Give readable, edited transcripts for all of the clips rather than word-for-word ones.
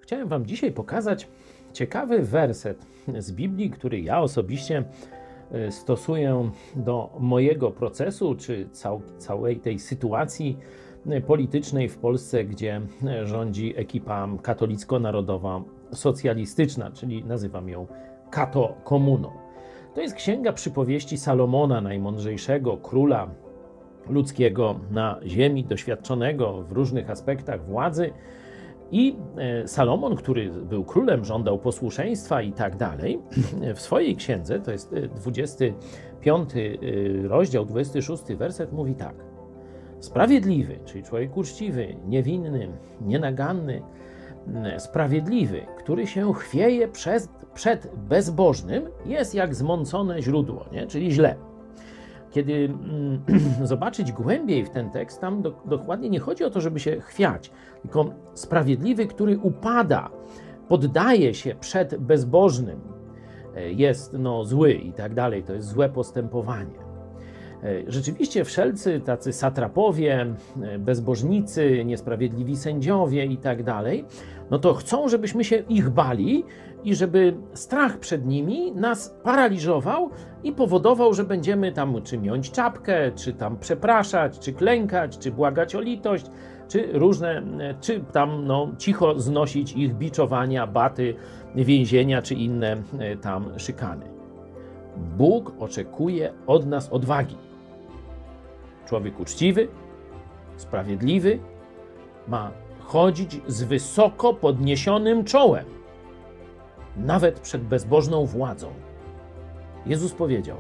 Chciałem Wam dzisiaj pokazać ciekawy werset z Biblii, który ja osobiście stosuję do mojego procesu, czy całej tej sytuacji politycznej w Polsce, gdzie rządzi ekipa katolicko-narodowa socjalistyczna, czyli nazywam ją kato-komuną. To jest księga przypowieści Salomona, najmądrzejszego króla ludzkiego na ziemi, doświadczonego w różnych aspektach władzy. I Salomon, który był królem, żądał posłuszeństwa i tak dalej, w swojej księdze, to jest 25 rozdział, 26 werset, mówi tak. Sprawiedliwy, czyli człowiek uczciwy, niewinny, nienaganny, sprawiedliwy, który się chwieje przed bezbożnym, jest jak zmącone źródło, nie? Czyli źle. Kiedy zobaczyć głębiej w ten tekst, tam dokładnie nie chodzi o to, żeby się chwiać, tylko sprawiedliwy, który upada, poddaje się przed bezbożnym, jest zły i tak dalej, to jest złe postępowanie. Rzeczywiście wszelcy tacy satrapowie, bezbożnicy, niesprawiedliwi sędziowie i tak dalej, no to chcą, żebyśmy się ich bali i żeby strach przed nimi nas paraliżował i powodował, że będziemy tam czy miąć czapkę, czy tam przepraszać, czy klękać, czy błagać o litość, czy różne, czy tam cicho znosić ich biczowania, baty, więzienia, czy inne tam szykany. Bóg oczekuje od nas odwagi. Człowiek uczciwy, sprawiedliwy ma chodzić z wysoko podniesionym czołem, nawet przed bezbożną władzą. Jezus powiedział: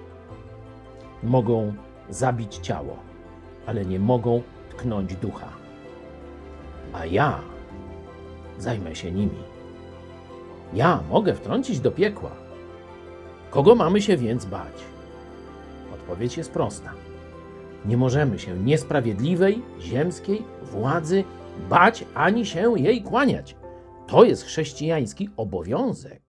mogą zabić ciało, ale nie mogą tknąć ducha, a ja zajmę się nimi. Ja mogę wtrącić do piekła. Kogo mamy się więc bać? Odpowiedź jest prosta. Nie możemy się niesprawiedliwej, ziemskiej władzy bać, ani się jej kłaniać. To jest chrześcijański obowiązek.